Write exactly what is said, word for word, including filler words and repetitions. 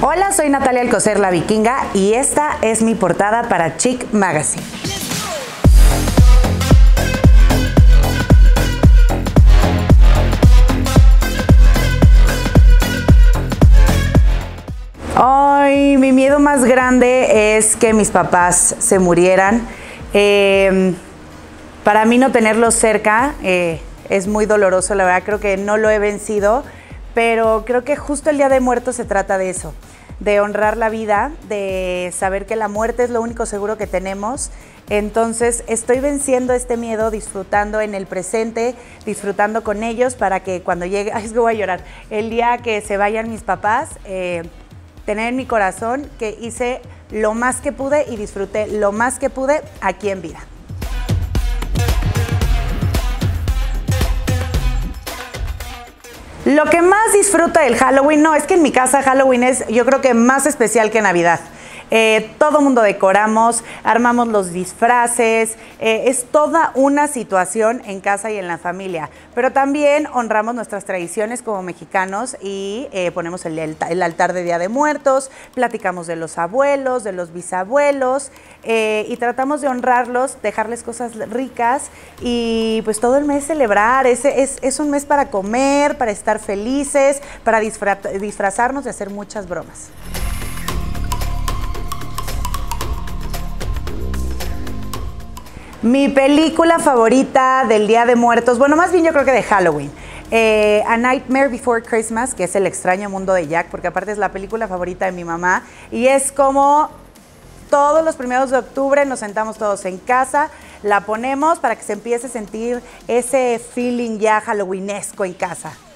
Hola, soy Natalia Alcocer, la Vikinga, y esta es mi portada para Chic Magazine. Ay, mi miedo más grande es que mis papás se murieran. Eh, para mí no tenerlos cerca eh, es muy doloroso, la verdad, creo que no lo he vencido, pero creo que justo el Día de Muertos se trata de eso, de honrar la vida, de saber que la muerte es lo único seguro que tenemos. Entonces estoy venciendo este miedo, disfrutando en el presente, disfrutando con ellos para que cuando llegue, ay, es que voy a llorar, el día que se vayan mis papás, eh, tener en mi corazón que hice lo más que pude y disfruté lo más que pude aquí en vida. Lo que más disfruto del Halloween, no, es que en mi casa Halloween es, yo creo que más especial que Navidad. Eh, todo mundo decoramos, armamos los disfraces, eh, es toda una situación en casa y en la familia. Pero también honramos nuestras tradiciones como mexicanos y eh, ponemos el, el, el altar de Día de Muertos, platicamos de los abuelos, de los bisabuelos eh, y tratamos de honrarlos, dejarles cosas ricas y pues todo el mes celebrar. Es, es, es un mes para comer, para estar felices, para disfra disfrazarnos de hacer muchas bromas. Mi película favorita del Día de Muertos, bueno, más bien yo creo que de Halloween. Eh, A Nightmare Before Christmas, que es El extraño mundo de Jack, porque aparte es la película favorita de mi mamá. Y es como todos los primeros de octubre nos sentamos todos en casa, la ponemos para que se empiece a sentir ese feeling ya halloweenesco en casa.